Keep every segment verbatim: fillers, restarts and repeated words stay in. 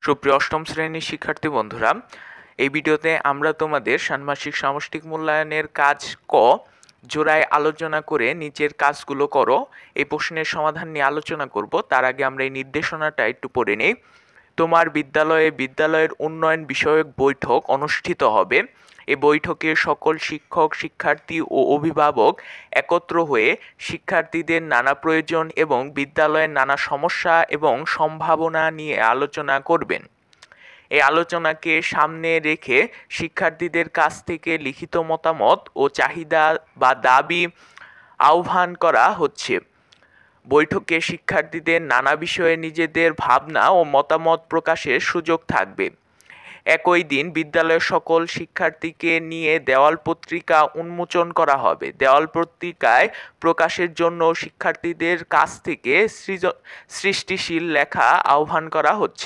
সুপ্রিয় অষ্টম শ্রেণীর শিক্ষার্থী বন্ধুরা, এই ভিডিওতে আমরা তোমাদের ষান্মাসিক সামষ্টিক মূল্যায়নের কাজ ক জোড়ায় আলোচনা করে নিচের কাজগুলো করো এই প্রশ্নের সমাধান নিয়ে আলোচনা করব। তার আগে আমরা এই নির্দেশনাটা একটু পড়ে নিই। তোমার বিদ্যালয়ে বিদ্যালয়ের উন্নয়ন বিষয়ক বৈঠক অনুষ্ঠিত হবে। এই বৈঠকে সকল শিক্ষক, শিক্ষার্থী ও অভিভাবক একত্র হয়ে শিক্ষার্থীদের নানা প্রয়োজন এবং বিদ্যালয়ের নানা সমস্যা এবং সম্ভাবনা নিয়ে আলোচনা করবেন। এই আলোচনাকে সামনে রেখে শিক্ষার্থীদের কাছ থেকে লিখিত মতামত ও চাহিদা বা দাবি আহ্বান করা হচ্ছে। বৈঠকে শিক্ষার্থীদের নানা বিষয়ে নিজেদের ভাবনা ও মতামত প্রকাশের সুযোগ থাকবে। একই দিন বিদ্যালয়ের সকল শিক্ষার্থীকে নিয়ে দেওয়াল পত্রিকা উন্মোচন করা হবে। দেওয়াল পত্রিকায় প্রকাশের জন্য শিক্ষার্থীদের কাছ থেকে সৃষ্টিশীল লেখা আহ্বান করা হচ্ছে।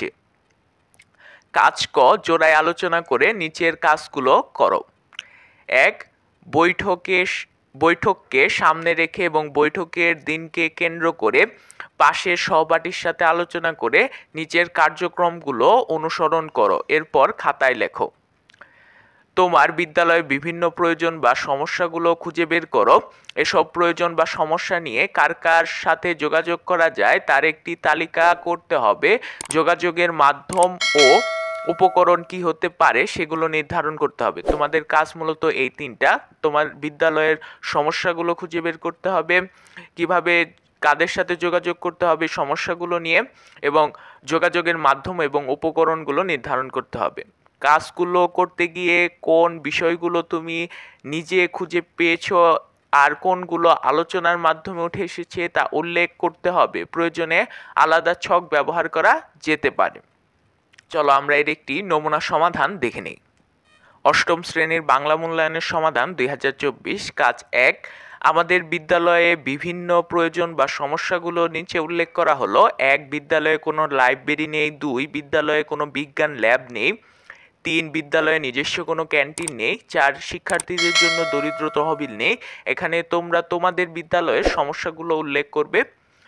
কাজ ক জোড়ায় আলোচনা করে নিচের কাজগুলো করো। এক, বৈঠকে বৈঠককে সামনে রেখে এবং বৈঠকের দিনকে কেন্দ্র করে পাশের সহপাঠীর সাথে আলোচনা করে নিচের কার্যক্রমগুলো অনুসরণ করো। এরপর খাতায় লেখো। তোমার বিদ্যালয়ে বিভিন্ন প্রয়োজন বা সমস্যাগুলো খুঁজে বের করো। এসব প্রয়োজন বা সমস্যা নিয়ে কার কার সাথে যোগাযোগ করা যায় তার একটি তালিকা করতে হবে। যোগাযোগের মাধ্যম ও উপকরণ কি হতে পারে সেগুলো নির্ধারণ করতে হবে। তোমাদের কাজ মূলত এই তিনটা। তোমার বিদ্যালয়ের সমস্যাগুলো খুঁজে বের করতে হবে, কিভাবে কাদের সাথে যোগাযোগ করতে হবে সমস্যাগুলো নিয়ে, এবং যোগাযোগের মাধ্যম এবং উপকরণগুলো নির্ধারণ করতে হবে। কাজগুলো করতে গিয়ে কোন বিষয়গুলো তুমি নিজে খুঁজে পেয়েছো আর কোনগুলো আলোচনার মাধ্যমে উঠে এসেছে তা উল্লেখ করতে হবে। প্রয়োজনে আলাদা ছক ব্যবহার করা যেতে পারে। চলো আমরা এর একটি নমুনা সমাধান দেখে নিই। অষ্টম শ্রেণীর বাংলা মূল্যায়নের সমাধান দুই হাজার চব্বিশ। কাজ এক, আমাদের বিদ্যালয়ে বিভিন্ন প্রয়োজন বা সমস্যাগুলো নিচে উল্লেখ করা হলো। এক, বিদ্যালয়ে কোনো লাইব্রেরি নেই। দুই, বিদ্যালয়ে কোনো বিজ্ঞান ল্যাব নেই। তিন, বিদ্যালয়ে নিজস্ব কোনো ক্যান্টিন নেই। চার, শিক্ষার্থীদের জন্য দরিদ্র তহবিল নেই। এখানে তোমরা তোমাদের বিদ্যালয়ের সমস্যাগুলো উল্লেখ করবে।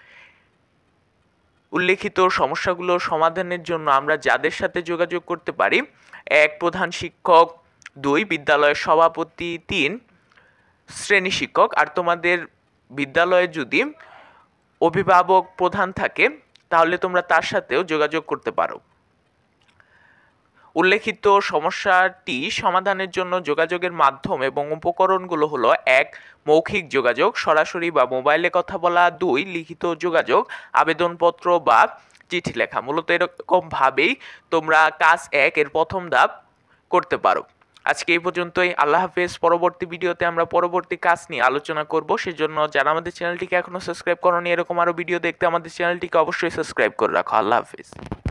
উল্লেখিত সমস্যাগুলো সমাধানের জন্য আমরা যাদের সাথে যোগাযোগ করতে পারি: এক, প্রধান শিক্ষক। দুই, বিদ্যালয়ের সভাপতি। তিন, শ্রেণী শিক্ষক। আর তোমাদের বিদ্যালয়ে যদি অভিভাবক প্রধান থাকে তাহলে তোমরা তার সাথেও যোগাযোগ করতে পারো। উল্লেখিত সমস্যাটি সমাধানের জন্য যোগাযোগের মাধ্যম এবং উপকরণগুলো হলো: এক, মৌখিক যোগাযোগ, সরাসরি বা মোবাইলে কথা বলা। দুই, লিখিত যোগাযোগ, আবেদনপত্র বা চিঠি লেখা। মূলত এরকম ভাবেই তোমরা কাজ এক এর প্রথম ধাপ করতে পারো। আজকে এই পর্যন্তই। আল্লাহ হাফেজ। পরবর্তী ভিডিওতে আমরা পরবর্তী কাজ নিয়ে আলোচনা করব। সেজন্য যারা আমাদের চ্যানেলটিকে এখনো সাবস্ক্রাইব করোনি, এরকম আরো ভিডিও দেখতে আমাদের চ্যানেলটিকে অবশ্যই সাবস্ক্রাইব করে রাখো। আল্লাহ হাফেজ।